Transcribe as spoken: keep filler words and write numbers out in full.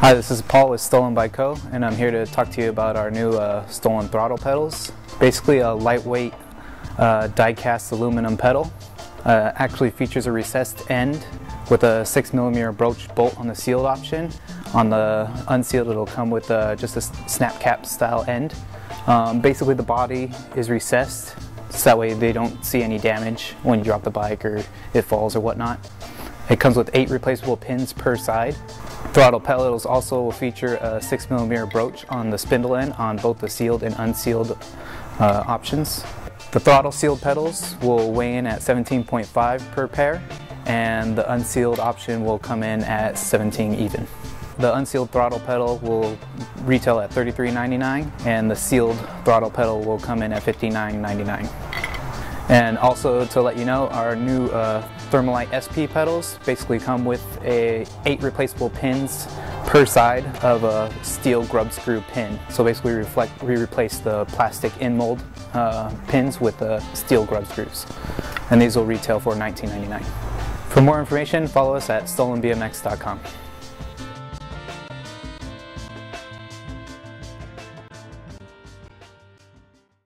Hi, this is Paul with Stolen by Co, and I'm here to talk to you about our new uh, Stolen throttle pedals. Basically a lightweight uh, die-cast aluminum pedal. Uh, actually features a recessed end with a six millimeter broach bolt on the sealed option. On the unsealed it'll come with uh, just a snap cap style end. Um, basically the body is recessed so that way they don't see any damage when you drop the bike or it falls or whatnot. It comes with eight replaceable pins per side. Throttle pedals also will feature a six millimeter broach on the spindle end on both the sealed and unsealed uh, options. The throttle sealed pedals will weigh in at seventeen point five per pair, and the unsealed option will come in at seventeen even. The unsealed throttle pedal will retail at thirty-three ninety-nine, and the sealed throttle pedal will come in at fifty-nine ninety-nine. And also to let you know, our new uh, Thermalite S P pedals basically come with a eight replaceable pins per side of a steel grub screw pin. So basically reflect, we replace the plastic in mold uh, pins with the steel grub screws. And these will retail for nineteen ninety-nine. For more information, follow us at stolen B M X dot com.